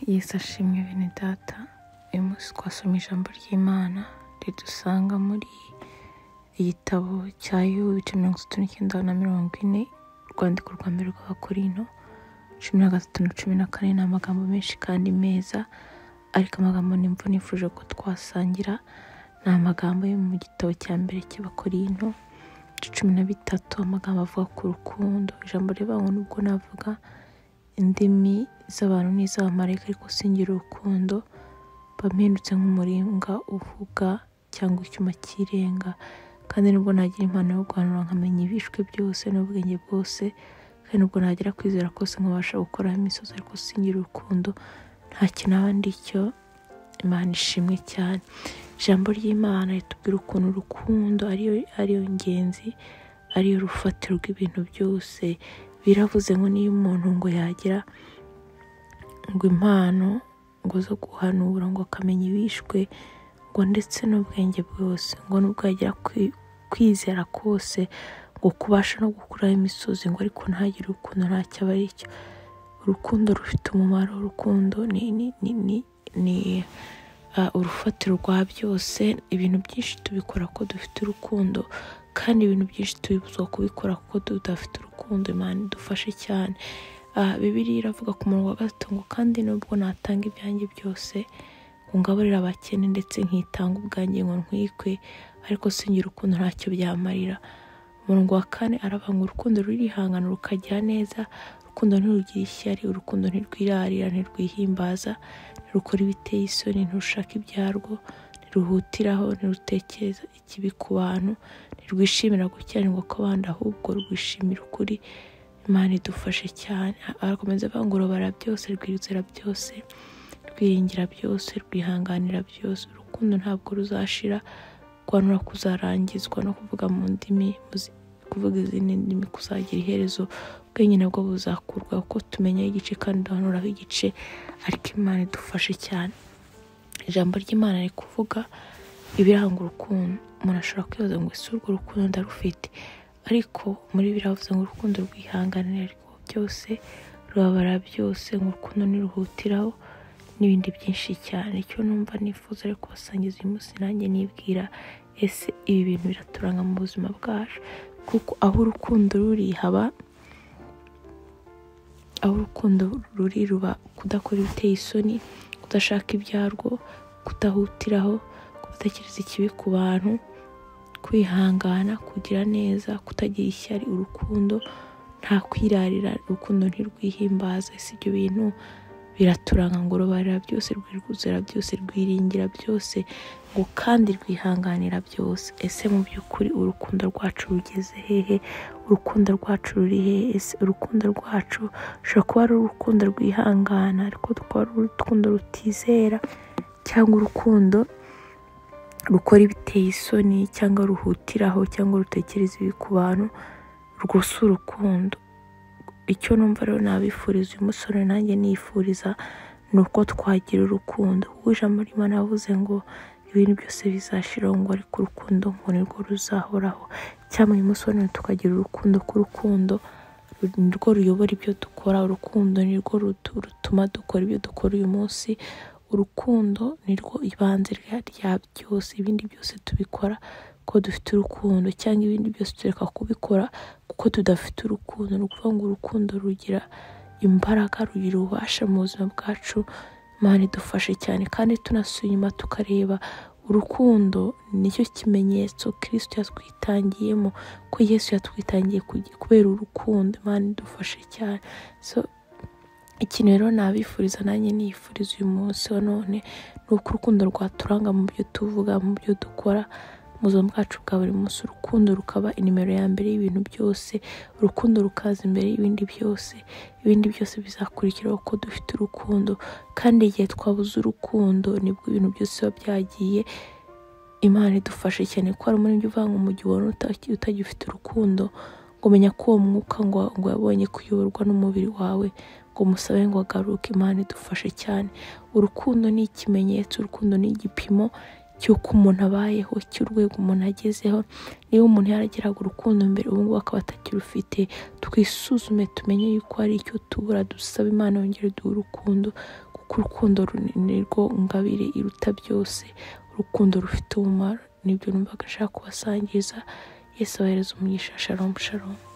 Yesu ashimwe bene data. Uyu munsi twasoma ijambo ry'Imana ridusanga muri igitabo cya Yubu 39:40, urwandiko rwa mbere rw'Abakorinto 13:14. Ni amagambo menshi kandi meza, ariko amagambo nimva nifuje ko twasangira ni amagambo yo mu gitabo cya mbere cy'Abakorinto 13, amagambo avuga ku rukundo. Ijambo rivuga ngo nubwo navuga indimi z'abantu n'iz'abamarayika ariko singira urukundo, bampindutse nk'umuringa uvuga cyangwa icyuma kirenga. Kandi nubwo nagira impano yo guhanura nkamenya ibishwe byose n'ubwenge bwose, kandi nubwo nagira kwizera kose nkabasha gukoraho imisozi ariko singira urukundo, nta kintu naba ndicyo. Imana ishimwe cyane. Ijambo ry'Imana ritubwira ukuntu urukundo ariyo ngenzi, ariyo rufatiro rw'ibintu byose. Biravuze ngo niyo umuntu ngo yagira ngo impano ngo zo guhanura, ngo akamenya ibishwe, ngo ndetse n'ubwenge bwose, ngo nubwo yagira kwizera kose, ngo kubasha no gukuraho imisozi, ngo ariko ntagire urukundo ntacyo aba ari cyo. Urukundo rufite umumaro. Urukundo ni urufatiro rwa byose. Ibintu byinshi tubikora ko dufite urukundo, kandi ibintu byinshi tubibuzwa kubikora kuko tudafite urukundo. Imana idufashe cyane. Bibiliya iravuga ku murongo wa 3 ngo kandi nubwo natanga ibyanjye byose ngo ngaburira abakene ndetse nkitanga ubwanjye ngo ntwikwe, ariko singira urukundo ntacyo byamarira. Umurongo wa 4 aravuga ngo urukundo rurihangana rukagira neza, urukundo ntirugira ishyari, urukundo ntirwirarira, ntirwihimbaza, ntirukora ibiteye isoni, ntirushaka ibyarwo, ntiruhutiraho, ntirutekereza ikibi ku bantu, ntirwishimira gukiranirwa kw'abandi, ahubwo rwishimira ukuri. Imana idufashe cyane. Arakomeza avuga ngo rubara byose, rwizera byose, rwiringira byose, rwihanganira byose. Urukundo ntabwo ruzashira, rwanura kuzarangizwa, no kuvuga mu ndimi, kuvuga izindi ndimi kuzagira iherezo. Ubwenge nabwo buzakurwa kuko tumenya igice kandi duhanuraho igice, ariko Imana idufashe cyane. Ijambo ry'Imana riri kuvuga ibiranga urukundo. Umuntu ashobora kwibaza ngo ese urwo rukundo ndarufite? Ariko muri biravuze ngo urukundo rwihanganira ariko byose, rubabara byose, ngo urukundo ntiruhutiraho, n'ibindi byinshi cyane. Icyo numva nifuza ari kubasangiza uyu munsi, nanjye nibwira ese ibi bintu biraturanga mu buzima bwacu? Kuko aho urukundo ruri haba, aho urukundo ruri ruba kudakora ibiteye isoni, kudashaka ibyarwo, kudahutiraho, kudatekereza ikibi ku bantu, kwihangana, kugira neza, kutagira ishyari. Urukundo nta kwirarira, urukundo ntirwihimbaza. Ese ibyo bintu biraturanga ngo rubarira byose, rwizera byose, rwiringira byose, ngo kandi rwihanganira byose. Ese mu by'ukuri urukundo rwacu rugeze hehe? Urukundo rwacu ruri hehe? Ese urukundo rwacu rushobora kuba ari urukundo rwihangana ariko rukaba ari urukundo rutizera, cyangwa urukundo rukora ibiteye isoni, cyangwa ruhutiraho, cyangwa rutekereza ibi ku bantu? Urwo si urukundo. Icyo numva rero nabifuriza uyu musore, nanjye nifuriza, ni uko twagira urukundo. Kuko ijambo ry'Imana yavuze ngo ibintu byose bizashiraho, ngo ariko urukundo ngo nirwo ruzahoraho. Cyangwa uyu musore tukagira urukundo, ko urukundo nirwo ruyobora ibyo dukora. Urukundo nirwo rutuma dukora ibyo dukora uyu munsi. Urukundo nirwo ibanze rya byose. Ibindi byose tubikora ko dufite urukundo, cyangwa ibindi byose tureka kubikora kuko tudafite urukundo. Ni ukuvuga ngo urukundo rugira imbaraga, rugira ububasha mu buzima bwacu. Imana idufashe cyane. Kandi tunasuye inyuma tukareba, urukundo nicyo kimenyetso Kristo yatwitangiyemo, ko Yesu yatwitangiye kubera urukundo. Imana idufashe cyane. Ikintu rero nabifuriza, nanjye nifuriza uyu munsi wa none, ni uko urukundo rwaturanga mu byo tuvuga, mu byo dukora, mu buzima bwacu bwa buri munsi. Urukundo rukaba inimero ya mbere y'ibintu byose. Urukundo rukaza imbere y'ibindi byose. Ibindi byose bizakurikiraho ko dufite urukundo. Kandi igihe twabuze urukundo nibwo ibintu byose biba byagiye. Imana idufashe cyane. Ko hari muri byo uvuga ngo mu gihe ubona utagifite urukundo, ngo menya ko uwo mwuka ngo yabonye kuyoborwa n'umubiri wawe, ngo musabe ngo agaruke. Imana idufashe cyane. Urukundo ni ikimenyetso, urukundo ni igipimo cy'uko umuntu abayeho, cy'urwego umuntu agezeho. Niba umuntu yarageraga urukundo mbere ubu ngubu akaba atakirufite, twisuzume tumenye yuko hari icyo tubura, dusaba Imana yongere duhe urukundo, kuko urukundo ni rwo ngabire iruta byose. Urukundo rufite umumaro. Nibyo numvaga nshaka kubasangiza. Yesu abahereze umugisha. Shalom shalom.